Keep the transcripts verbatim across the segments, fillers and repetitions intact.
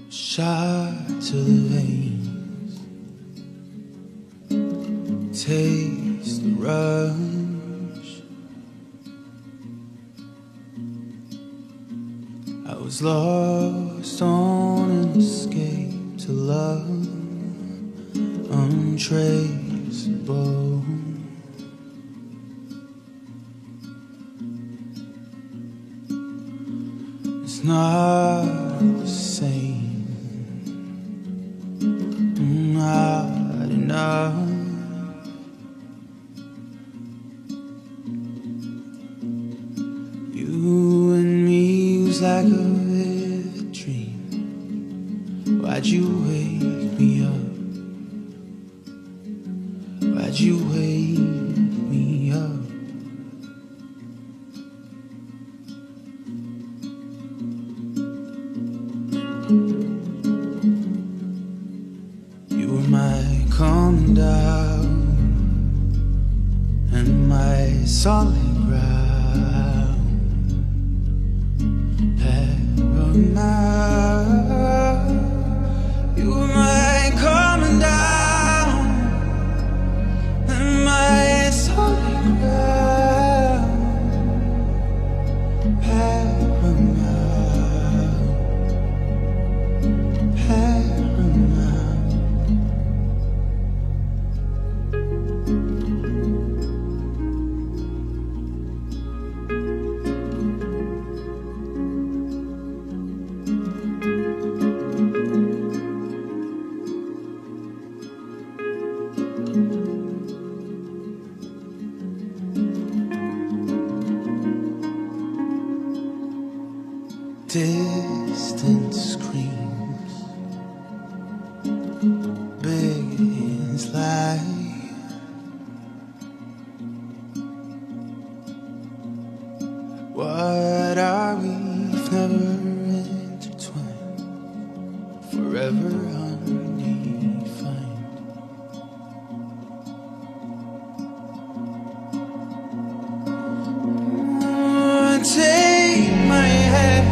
shot to the veins, taste the rush. I was lost on an escape to love untraceable. It's not the same, not enough. You and me was like a vivid dream. Why'd you wake me up? Why'd you wake me up? You were my calm down and my solid ground, paramount. You were my calming down and my solid ground, paramount, paramount. Distant screams, begins light. What are we if never intertwined, forever undefined? Oh, take my hand.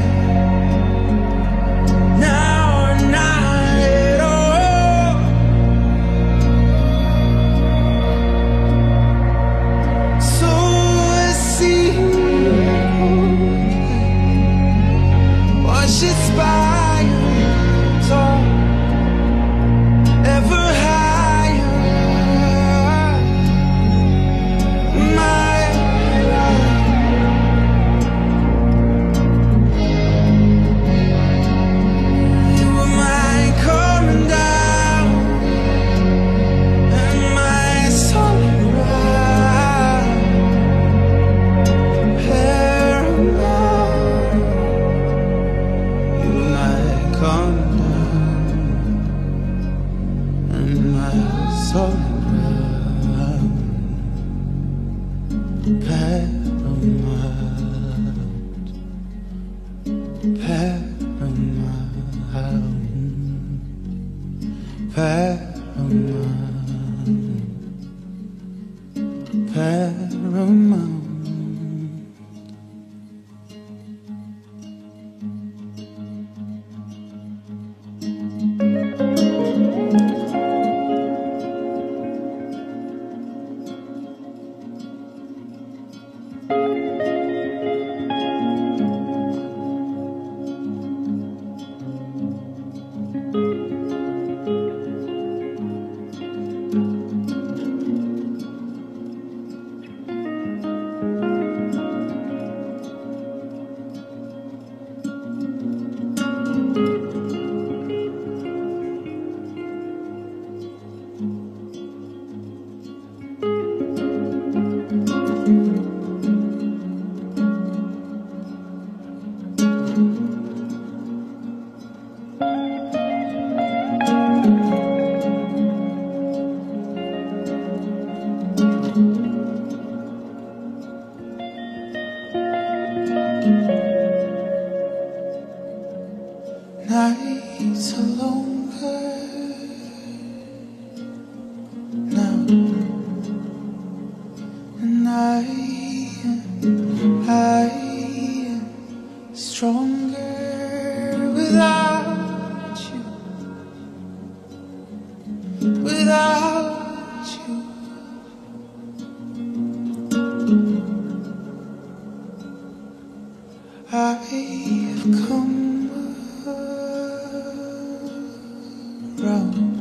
Paramount, paramount, paramount. Nights are longer now, and I am, I am stronger without you. tomorrow.